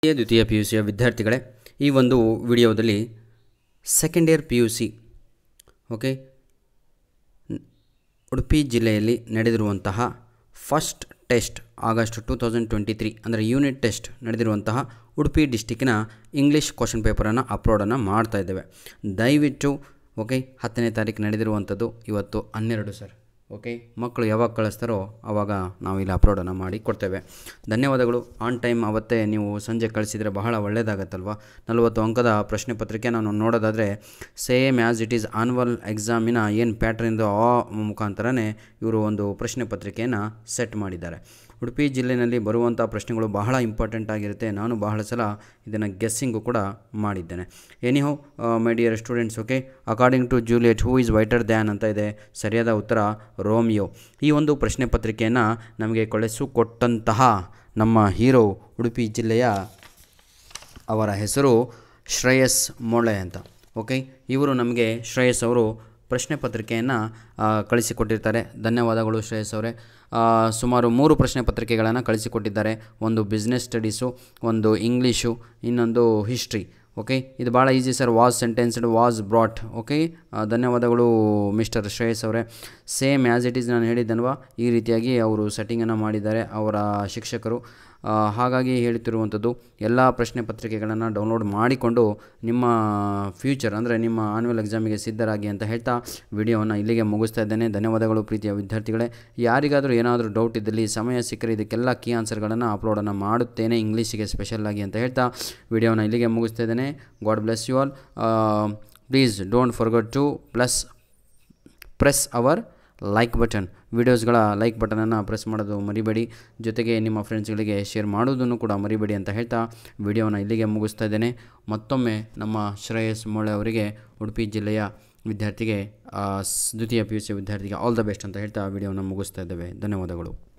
ದ್ವಿತೀಯ P you ಸಿಯ ವಿದ್ಯಾರ್ಥಿಗಳೇ, ಈ ಒಂದು ವಿಡಿಯೋದಲ್ಲಿ second year P U C okay Udupi ಜಿಲ್ಲೆಯಲ್ಲಿ ನಡೆದಿರುವಂತಹ ಫಸ್ಟ್ ಟೆಸ್ಟ್ ಆಗಸ್ಟ್ 2023 ಅಂದರೆ ಯೂನಿಟ್ ಟೆಸ್ಟ್ ನಡೆದಿರುವಂತಹ ಉಡುಪಿ ಡಿಸ್ಟಿಕ್ಕಿನ ಇಂಗ್ಲೀಷ್ ಕ್ವಶನ್ ಪೇಪರನ್ನು ಅಪ್ಲೋಡನ್ನು ಮಾಡ್ತಾ ಇದ್ದೇವೆ. ದಯವಿಟ್ಟು ಓಕೆ 10ನೇ ತಾರೀಕು ನಡೆದಿರುವಂಥದ್ದು, ಇವತ್ತು 12 ಸರ್. ಓಕೆ, ಮಕ್ಕಳು ಯಾವಾಗ ಕಳಿಸ್ತಾರೋ ಆವಾಗ ನಾವು ಇಲ್ಲಿ ಅಪ್ಲೋಡನ್ನು ಮಾಡಿ ಕೊಡ್ತೇವೆ. ಧನ್ಯವಾದಗಳು. ಆನ್ ಟೈಮ್ ಅವತ್ತೇ ನೀವು ಸಂಜೆ ಕಳಿಸಿದರೆ ಬಹಳ ಒಳ್ಳೆಯದಾಗತ್ತಲ್ವ. 40 ಅಂಕದ ಪ್ರಶ್ನೆ ಪತ್ರಿಕೆ ನಾನು ನೋಡೋದಾದರೆ same as it is annual ಎಕ್ಸಾಮಿನ ಏನು ಪ್ಯಾಟ್ರನ್ದು ಆ ಮುಖಾಂತರನೇ ಇವರು ಒಂದು ಪ್ರಶ್ನೆ ಪತ್ರಿಕೆಯನ್ನು ಸೆಟ್ ಮಾಡಿದ್ದಾರೆ. ಉಡುಪಿ ಜಿಲ್ಲೆಯಲ್ಲಿ ಬರುವಂಥ ಪ್ರಶ್ನೆಗಳು ಬಹಳ ಇಂಪಾರ್ಟೆಂಟ್ ಆಗಿರುತ್ತೆ. ನಾನು ಬಹಳ ಸಲ ಇದನ್ನು ಗೆಸ್ಸಿಂಗು ಕೂಡ ಮಾಡಿದ್ದೇನೆ. Anyhow my dear students, okay, according to Juliet who is whiter than ಅಂತ ಇದೆ. ಸರಿಯಾದ ಉತ್ತರ ರೋಮಿಯೋ. ಈ ಒಂದು ಪ್ರಶ್ನೆ ಪತ್ರಿಕೆಯನ್ನು ನಮಗೆ ಕಳಿಸಿಕೊಟ್ಟಂತಹ ನಮ್ಮ ಹೀರೋ ಉಡುಪಿ ಜಿಲ್ಲೆಯ ಅವರ ಹೆಸರು ಶ್ರೇಯಸ್ ಮೊಳೆ ಅಂತ. ಓಕೆ, ಇವರು ನಮಗೆ ಶ್ರೇಯಸ್ ಅವರು ಪ್ರಶ್ನೆ ಪತ್ರಿಕೆಯನ್ನು ಕಳಿಸಿಕೊಟ್ಟಿರ್ತಾರೆ. ಧನ್ಯವಾದಗಳು ಶ್ರೇಯಸ್ ಅವರೇ. ಸುಮಾರು 3 ಪ್ರಶ್ನೆ ಪತ್ರಿಕೆಗಳನ್ನು ಕಳಿಸಿಕೊಟ್ಟಿದ್ದಾರೆ. ಒಂದು ಬಿಸ್ನೆಸ್ ಸ್ಟಡೀಸು, ಒಂದು ಇಂಗ್ಲೀಷು, ಇನ್ನೊಂದು ಹಿಸ್ಟ್ರಿ. ಓಕೆ, ಇದು ಭಾಳ easy sir. Was sentenced, was brought. Okay, ಧನ್ಯವಾದಗಳು ಮಿಸ್ಟರ್ ಶ್ರೇಯಸ್ ಅವರೇ. ಸೇಮ್ ಆ್ಯಸ್ ಇಟ್ ಈಸ್ ನಾನು ಹೇಳಿದ್ದಲ್ವಾ, ಈ ರೀತಿಯಾಗಿ ಅವರು ಸೆಟ್ಟಿಂಗನ್ನು ಮಾಡಿದ್ದಾರೆ ಅವರ ಶಿಕ್ಷಕರು. ಹಾಗಾಗಿ ಹೇಳುತ್ತಿರುವಂಥದ್ದು, ಎಲ್ಲ ಪ್ರಶ್ನೆ ಪತ್ರಿಕೆಗಳನ್ನು ಡೌನ್ಲೋಡ್ ಮಾಡಿಕೊಂಡು ನಿಮ್ಮ ಫ್ಯೂಚರ್ ಅಂದರೆ ನಿಮ್ಮ ಆನ್ಯುವಲ್ ಎಕ್ಸಾಮಿಗೆ ಸಿದ್ಧರಾಗಿ ಅಂತ ಹೇಳ್ತಾ ವಿಡಿಯೋವನ್ನು ಇಲ್ಲಿಗೆ ಮುಗಿಸ್ತಾ ಇದ್ದೇನೆ. ಧನ್ಯವಾದಗಳು ಪ್ರೀತಿಯ ವಿದ್ಯಾರ್ಥಿಗಳೇ. ಯಾರಿಗಾದರೂ ಏನಾದರೂ ಡೌಟ್ ಇದ್ದಲ್ಲಿ ಸಮಯ ಸಿಕ್ಕರೆ ಇದಕ್ಕೆಲ್ಲ ಕೀ ಆನ್ಸರ್ಗಳನ್ನು ಅಪ್ಲೋಡನ್ನು ಮಾಡುತ್ತೇನೆ ಇಂಗ್ಲೀಷಿಗೆ ಸ್ಪೆಷಲ್ಲಾಗಿ ಅಂತ ಹೇಳ್ತಾ ವಿಡಿಯೋನ ಇಲ್ಲಿಗೆ ಮುಗಿಸ್ತಾ ಇದ್ದೇನೆ. God bless you all. Please don't forget to press our like button. ವೀಡಿಯೋಸ್ಗಳ ಲೈಕ್ ಬಟನನ್ನು ಪ್ರೆಸ್ ಮಾಡೋದು ಮರಿಬೇಡಿ. ಜೊತೆಗೆ ನಿಮ್ಮ ಫ್ರೆಂಡ್ಸ್ಗಳಿಗೆ ಶೇರ್ ಮಾಡೋದನ್ನು ಕೂಡ ಮರಿಬೇಡಿ ಅಂತ ಹೇಳ್ತಾ ವಿಡಿಯೋನ ಇಲ್ಲಿಗೆ ಮುಗಿಸ್ತಾ ಇದ್ದೇನೆ. ಮತ್ತೊಮ್ಮೆ ನಮ್ಮ ಶ್ರೇಯಸ್ ಮೊಳೆ ಅವರಿಗೆ, ಉಡುಪಿ ಜಿಲ್ಲೆಯ ವಿದ್ಯಾರ್ಥಿಗೆ, ದ್ವಿತೀಯ ಪಿ ಯು ಸಿ ವಿದ್ಯಾರ್ಥಿಗೆ ಆಲ್ ದ ಬೆಸ್ಟ್ ಅಂತ ಹೇಳ್ತಾ ವಿಡಿಯೋನ ಮುಗಿಸ್ತಾ ಇದ್ದೇವೆ. ಧನ್ಯವಾದಗಳು.